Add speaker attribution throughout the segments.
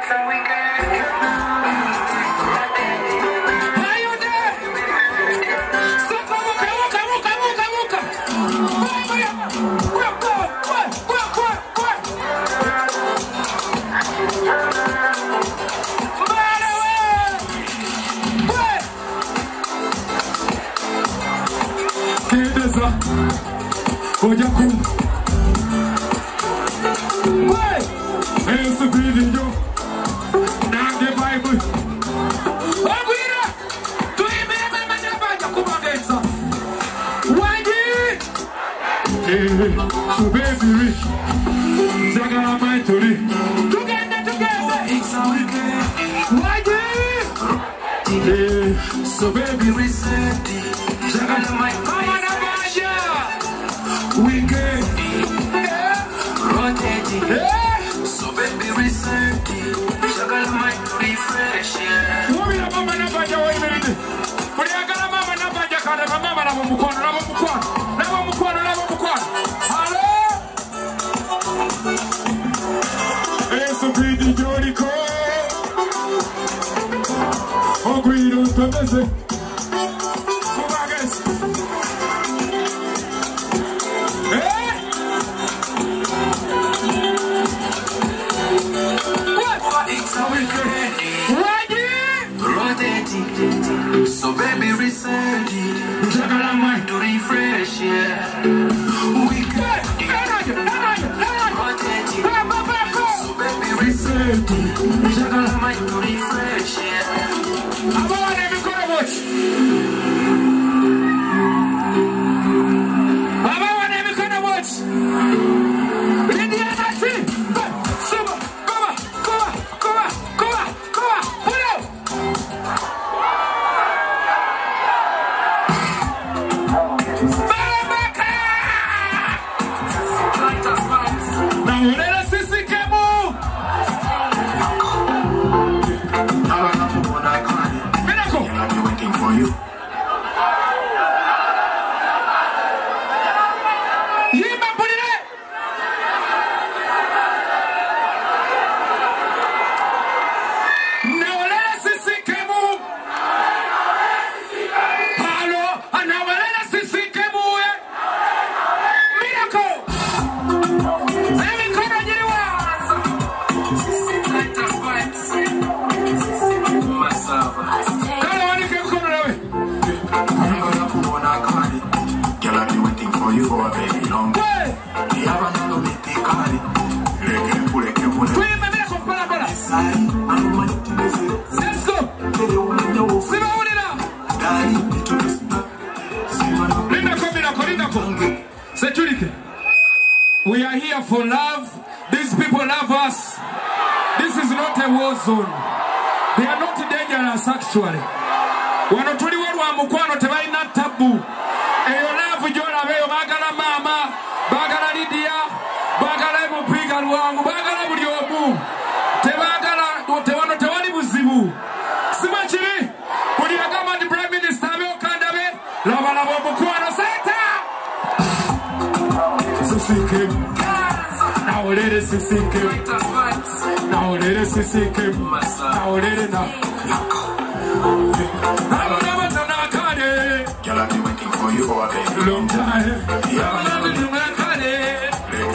Speaker 1: So baby, reset it. Wicked, rotate it. So baby, reset it. Shagala might refresh it. Worry about my number, you wait a minute. But I got a mama number, you can't have a mama, I'm a Bukonde, I'm a Bukonde. Never Bukonde, never Bukonde. Hello? It's a pretty jolly call. Oh, green on the message. So baby, reset it. Jagala mind to refresh, yeah. We got it. Rotate it. So baby, reset it. Jagala mind to refresh, yeah. I'm on every corner watch. I'm on every corner watch. We are here for love. These people love us. This is not a war zone. They are not dangerous actually. Wanotuli wa mukwano tebalina tabu. Eyo love jola beyo bagala mama, bagala Lydia, bagala mupiga lwangu, bagala buli omu. Tebagala tewano tewali buzibu. Simachiri. Buli agama di Prime Minister be okandabe. Laba mukwano seta. Now let us see him. Now let us see him. Now let it now. I'm never gonna cut it. Girl, I've been waiting for you for a very long time. I'm never gonna cut it.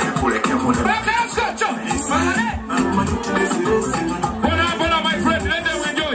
Speaker 1: Bola, my friend, let them enjoy.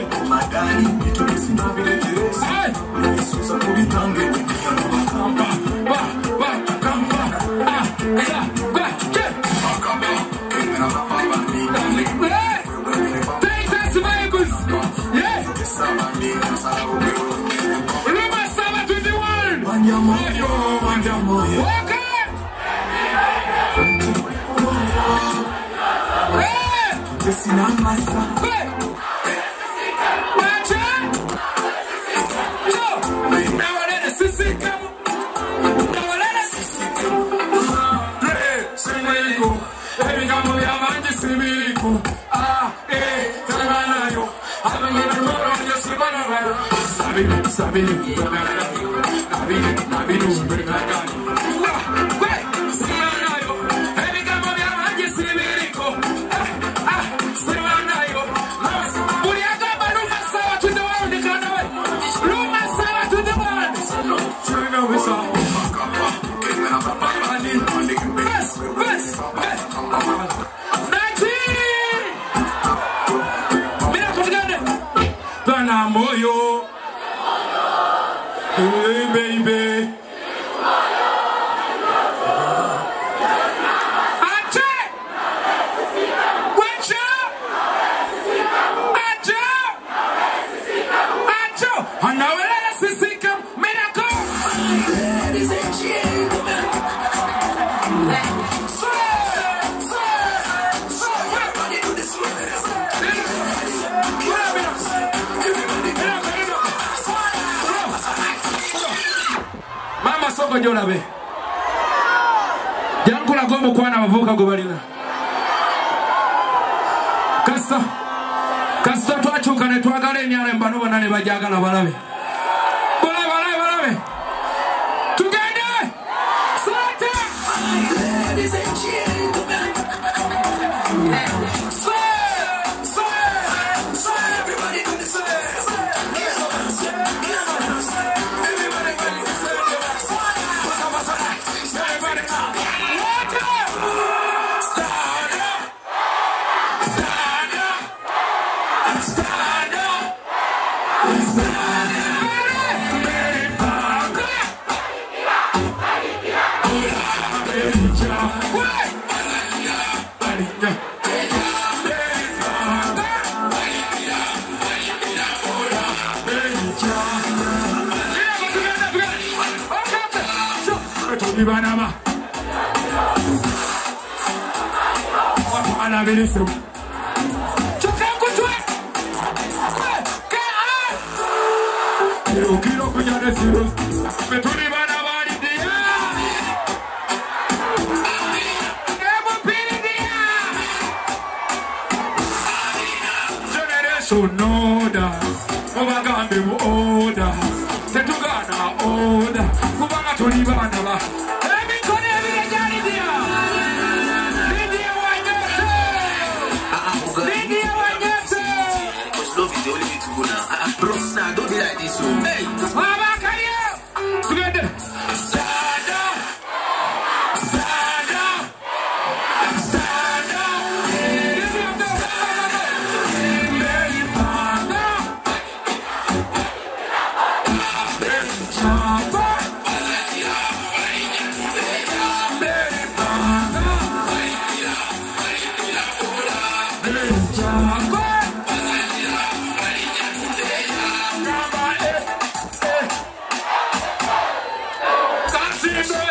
Speaker 1: na moyo. Hey baby. Mama soko jolabe. Yankula gomo kwana mavuka gobalina. Kasta twachuka ne twagale nyale mbano banane bajagala balabe. Balabe. Tugende. Salata. Ladies and gentlemen. Everybody do the Ibanama. What ana beliso. Chukako chwe. Kilo kunyane siro. Betuni bana bali dia. Nemo pili dia. Generation order. Obagambe mu order. Tetugana order. Kubanga tuli bana ba. Don't be like this, hey! Together! Stand up! Stand up! Stand up! Let's go!